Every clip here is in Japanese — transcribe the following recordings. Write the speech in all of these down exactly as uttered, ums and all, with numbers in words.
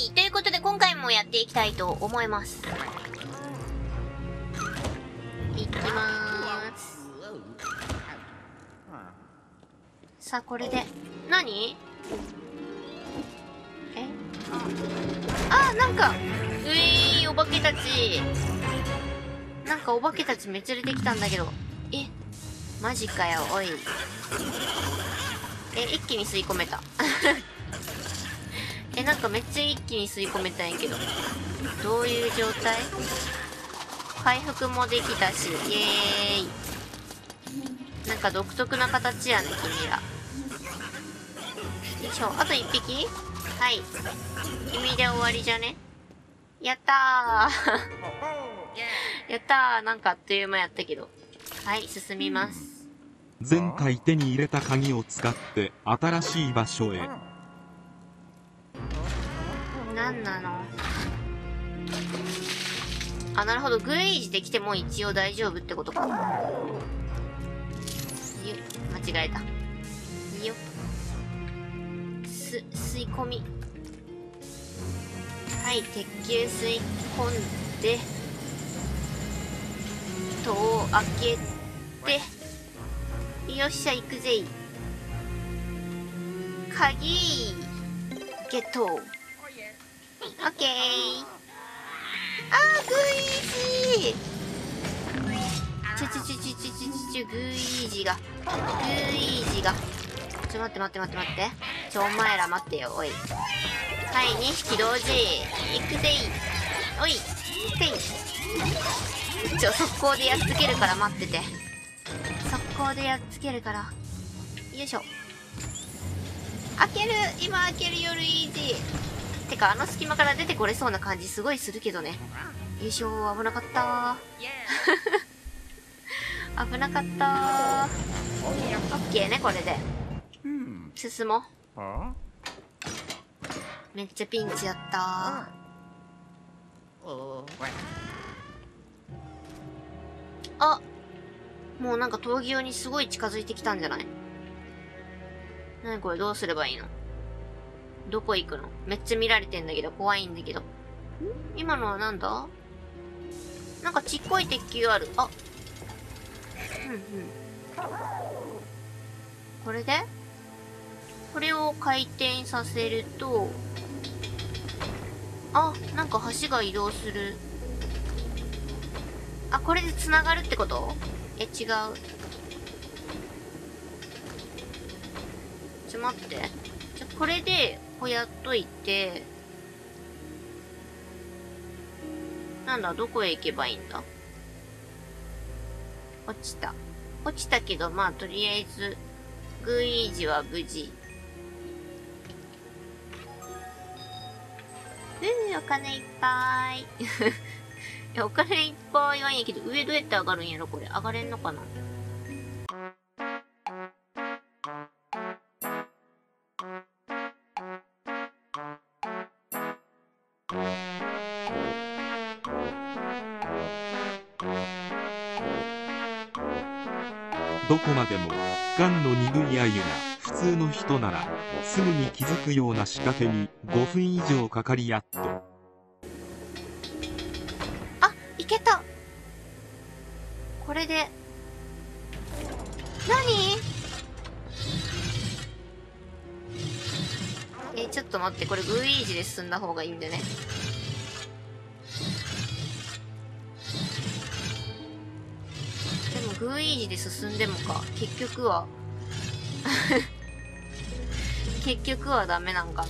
い。ということで今回もやっていきたいと思います。いきまーす。さあ、これで。何？え？あ、あ、なんか、うえー、お化けたち。なんかお化けたちめっちゃ出てきたんだけど。え？マジかよ、おい。え、一気に吸い込めた。え、なんかめっちゃ一気に吸い込めたんやけど。どういう状態？回復もできたし、イエーイ。なんか独特な形やね、君ら。よいしょ、あと一匹？はい。君で終わりじゃね？やったー。やったー。なんかあっという間やったけど。はい、進みます。 前回手に入れた鍵を使って新しい場所へ。 なんなの？あ、なるほど。グイージできても一応大丈夫ってことか。よ間違えた。よす、吸い込み。はい、鉄球吸い込んで、戸を開けて、よっしゃ、行くぜい。鍵ゲット。オッケー。あー、グイージちょちょちょちょちょちょちょ、グイージが。グイージが。ちょ、待って待って待って待って。ちょ、お前ら待ってよ、おい。はい、にひき同時。行くぜい。おい。てい。ちょ、速攻でやっつけるから待ってて。速攻でやっつけるから。よいしょ。開ける！今開けるよ、ルイージ。てか、あの隙間から出てこれそうな感じすごいするけどね。よいしょ、危なかったー。危なかったー。オッケーね、これで。進もう。めっちゃピンチやったー。あ、もうなんか闘技用にすごい近づいてきたんじゃない？なにこれ、どうすればいいの？どこ行くの？めっちゃ見られてんだけど、怖いんだけど。今のはなんだ？なんかちっこい鉄球ある。あ。うんうん。これで？これを回転させると、あ、なんか橋が移動する。あ、これで繋がるってこと？え、違う。ちょ、待って。じゃ、これで、こうやっといて、なんだ、どこへ行けばいいんだ？落ちた。落ちたけど、まあ、とりあえず、グイージは無事。うん、お金いっぱい。いや、お金いっぱいはいいんやけど、上どうやって上がるんやろ、これ。上がれんのかな？ どこまでもガンの鈍いアユが普通の人ならすぐに気づくような仕掛けにごふん以上かかりやっと。 あ、いけた。これで何？え、ちょっと待って、これグイージで進んだ方がいいんだね。でもグイージで進んでもか、結局は結局はダメなんかな。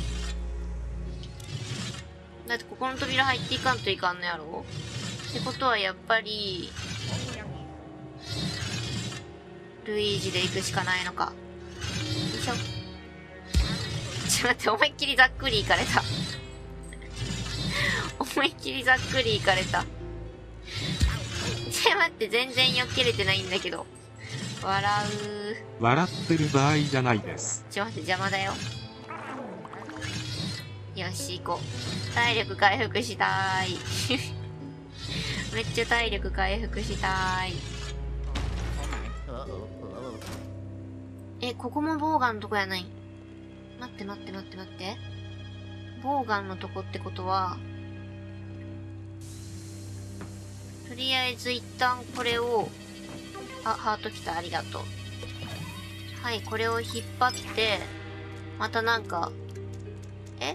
だってここの扉入っていかんといかんのやろ？ってことはやっぱりルイージで行くしかないのか。よいしょ。ちょっと待って、思いっきりざっくりいかれた思いっきりざっくりいかれた。ちょ、待って、全然よけれてないんだけど。笑う。 笑ってる場合じゃないです。 ちょ、待って、邪魔だよ。よし、行こう。体力回復したーい。めっちゃ体力回復したーい。え、ここもボウガンのとこやない？待って待って待って待って。 ボウガンのとこってことは、とりあえず一旦これを、あ、ハート来た、ありがとう。はい、これを引っ張って、またなんか、え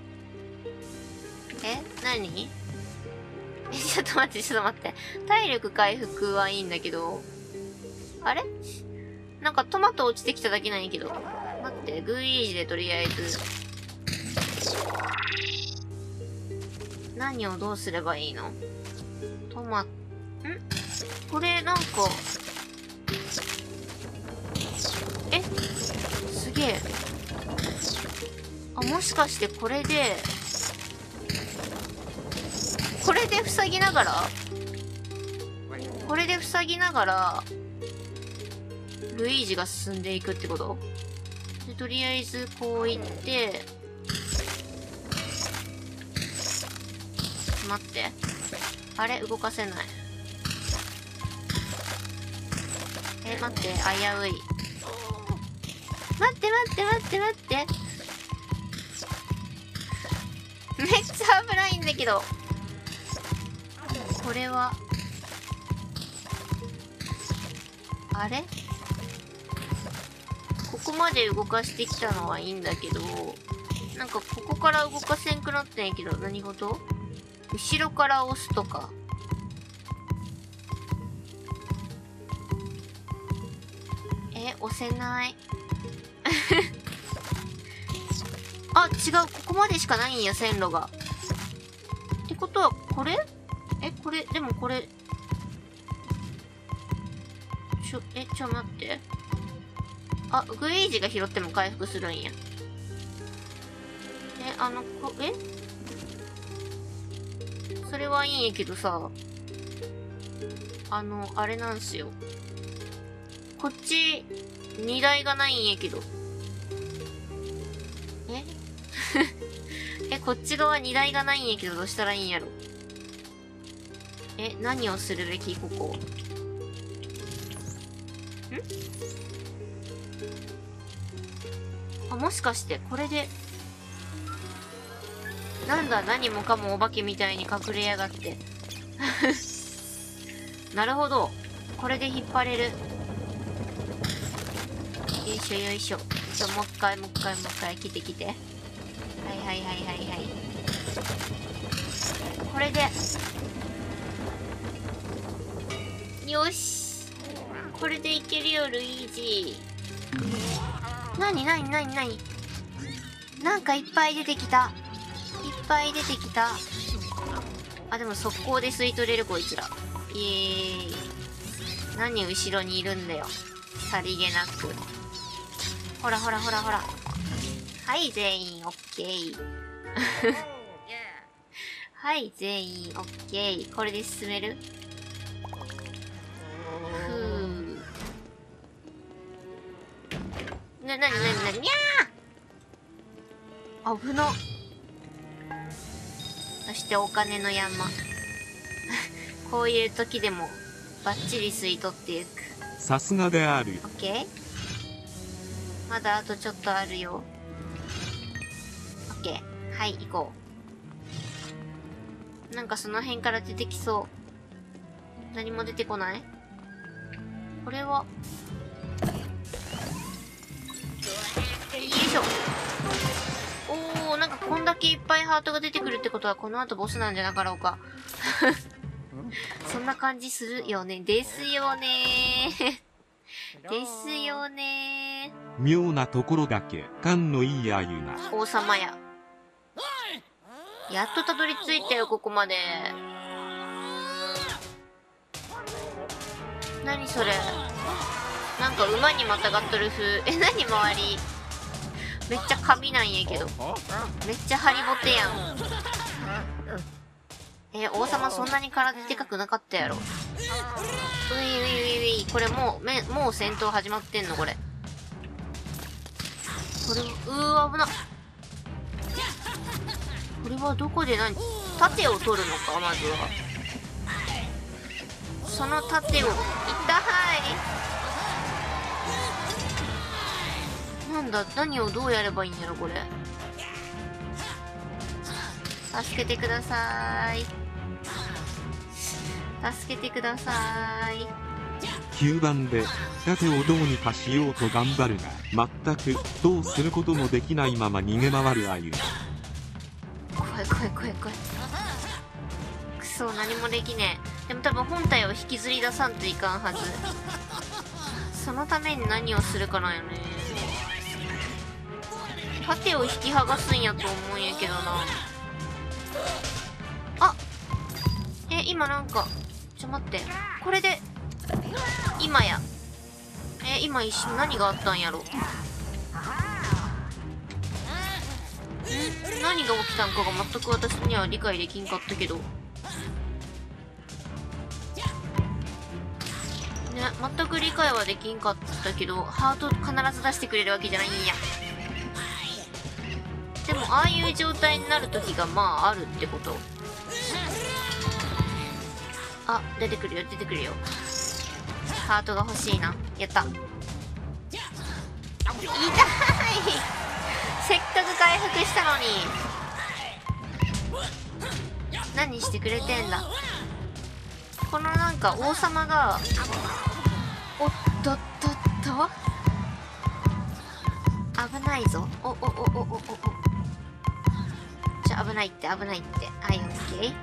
え何え、ちょっと待って、ちょっと待って。体力回復はいいんだけど、あれなんかトマト落ちてきただけなんやけど。待って、グーイージでとりあえず。何をどうすればいいの？トマ、ん？これなんか、え？すげえ。あ、もしかしてこれで、これで塞ぎながらこれで塞ぎながら、ルイージが進んでいくってこと？で、とりあえずこう行って、待って。あれ動かせない。え、待って、危うい。待って待って待って待って。めっちゃ危ないんだけど。これは、あれ？ここまで動かしてきたのはいいんだけど、なんかここから動かせんくなってんやけど、何事？後ろから押すとか。え、押せない。あ、違う、ここまでしかないんや、線路が。ってことは、これ？え、これ、でもこれ、ちょ、え、ちょ、待って。あ、グイージが拾っても回復するんや。え、あの、こ、えそれはいいんやけどさ、あの、あれなんすよ。こっち、荷台がないんやけど。ええ、こっち側荷台がないんやけど、どうしたらいいんやろ。え、何をするべきここ。ん？あ、もしかして、これで、なんだ、何もかもお化けみたいに隠れやがって。なるほど。これで引っ張れる。よいしょよいしょ。ちょ、もう一回もう一回もう一回来て来て。はいはいはいはいはい。これで。よし。これでいけるよ、ルイージ。なになになになに？なんかいっぱい出てきた。いっぱい出てきた。あ、でも速攻で吸い取れるこいつら。イエーイ。何後ろにいるんだよ。さりげなく。ほらほらほらほら。はい、全員オッケー。はい、全員オッケー。これで進める？ふぅ。な、なになになに？にゃー！危な。そしてお金の山。こういう時でもバッチリ吸い取っていく。 さすがである。 オッケー。まだあとちょっとあるよ。オッケー。はい、行こう。なんかその辺から出てきそう。何も出てこない？これは。よいしょ。おー、なんかこんだけいっぱいハートが出てくるってことはこの後ボスなんじゃなかろうか。そんな感じするよね。ですよねー。ですよねー。 妙なところだけ勘のいいあゆな。 王様や。やっとたどり着いたよ、ここまで。何それ。なんか馬にまたがっとる風。え、何周り。めっちゃ紙なんやけど。めっちゃハリボテやん。え、王様そんなに体でかくなかったやろ。ういういういうい。これもう、め、もう戦闘始まってんのこれ。これ、うー、危な。これはどこで何、盾を取るのか、まずは。その盾を、痛い。なんだ、何をどうやればいいんやろ、これ。 助けてください。助けてください。 きゅうばんで盾をどうにかしようと頑張るが、全くどうすることもできないまま逃げ回るあゆ。 怖い怖い怖い怖い。くそ、何もできねえ。でも多分本体を引きずり出さんといかんはず。そのために何をするかなんよね。盾を引き剥がすんやと思うんやけどな。あ、え、今なんかちょ待って、これで今や、え、今一瞬何があったんやろ。ん、何が起きたんかが全く私には理解できんかったけどね、全く理解はできんかったけど、ハート必ず出してくれるわけじゃないんや。でもああいう状態になる時がまああるってこと。あ、出てくるよ出てくるよ。ハートが欲しいな。やった。痛いせっかく回復したのに。何してくれてんだ。このなんか王様が、おっとっとっと危ないぞ。おおおおおおお。じゃあ危ないって危ないって。はい、オッケー。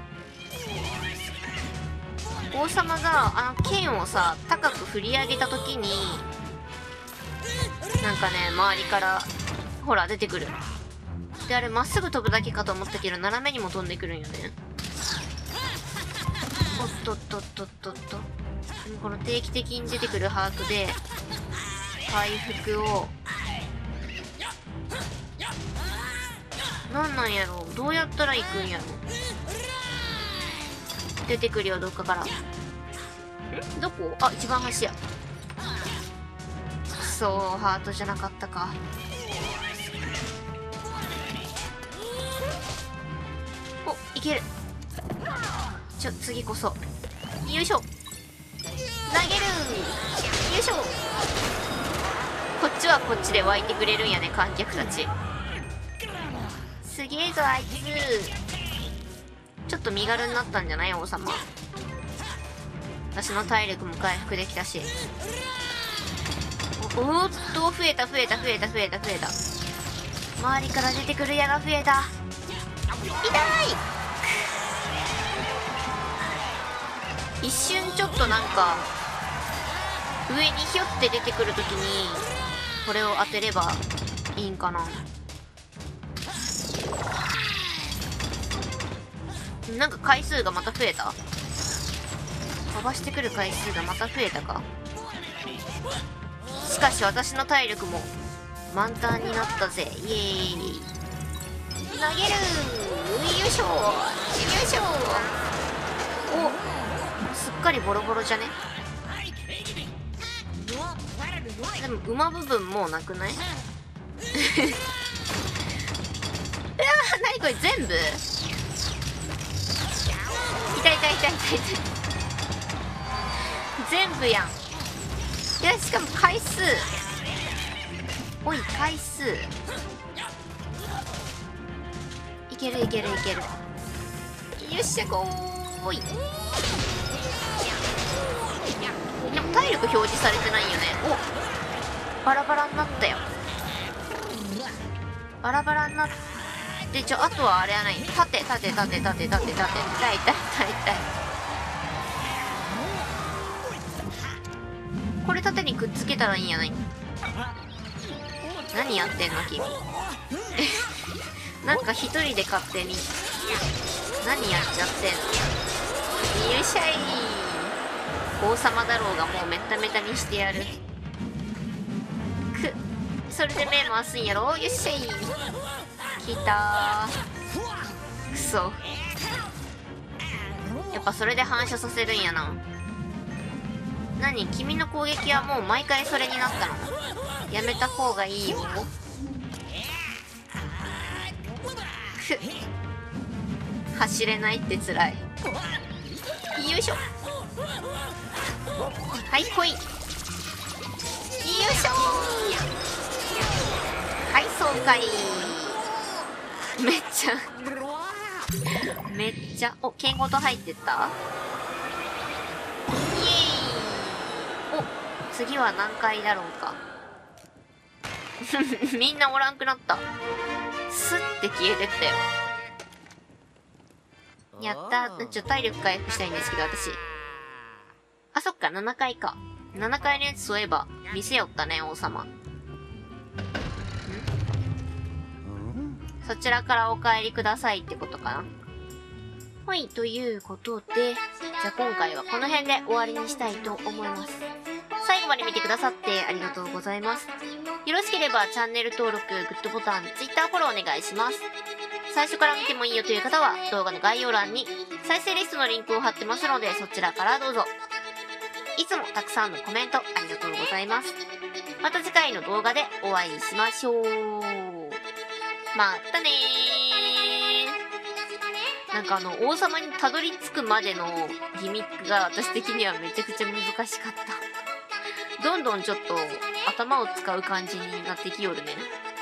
王様があの剣をさ高く振り上げた時になんかね、周りからほら出てくる。で、あれまっすぐ飛ぶだけかと思ったけど斜めにも飛んでくるんよね。おっとっとっとっとっと。この定期的に出てくるハートで回復を、なんなんやろ、どうやったら行くんやろ。出てくるよどっかから。んどこ。あ、一番端や。くそー、ハートじゃなかったか。お、いける。ちょ、次こそ。よいしょ。投げる。よいしょ。こっちはこっちで湧いてくれるんやね、観客たち。すげえぞあいつ。ちょっと身軽になったんじゃない王様。私の体力も回復できたし。お、おーっと、増えた増えた増えた増えた増えた。周りから出てくる矢が増えた。痛い。一瞬ちょっとなんか上にひょって出てくるときにこれを当てればいいんかな。なんか回数がまた増えた。飛ばしてくる回数がまた増えたか。しかし私の体力も満タンになったぜ。イエーイ。投げる。よいしょよいしょ。お、すっかりボロボロじゃね。でも馬部分もうなくない？うわー、何これ全部痛い痛い痛い痛い痛い。全部やん。いや、しかも回数、おい回数いけるいけるいける。よっしゃ、こーい。でも体力表示されてないよね。お、バラバラになったよ。バラバラになって、ちょ、あとはあれはない。縦縦縦縦縦縦。痛い痛い痛い痛い痛い。これ縦にくっつけたらいいんやない。何やってんの君。なんか一人で勝手に何やっちゃってんの。よいしゃい。王様だろうがもうめっためたにしてやる。く、それで目回すんやろ。よっしゃい。きたー。くそ、やっぱそれで反射させるんやな。何、君の攻撃はもう毎回それになったの？やめた方がいいよ。く、走れないってつらい。よいしょ。はい、来い。よいしょー。はい、爽快。めっちゃめっちゃ、お、剣ごと入ってった？イエーイ！お、次は何回だろうか。みんなおらんくなった。スッて消えてったよ。やったー。ちょっと体力回復したいんですけど、私。あ、そっか、ななかいか。ななかいのやつそういえば、見せよったね、王様。ん？そちらからお帰りくださいってことかな。はい、ということで、じゃあ今回はこの辺で終わりにしたいと思います。最後まで見てくださってありがとうございます。よろしければチャンネル登録、グッドボタン、Twitter フォローお願いします。最初から見てもいいよという方は動画の概要欄に再生リストのリンクを貼ってますのでそちらからどうぞ。いつもたくさんのコメントありがとうございます。また次回の動画でお会いしましょう。またねー。なんかあの王様にたどり着くまでのギミックが私的にはめちゃくちゃ難しかった。どんどんちょっと頭を使う感じになってきよるね。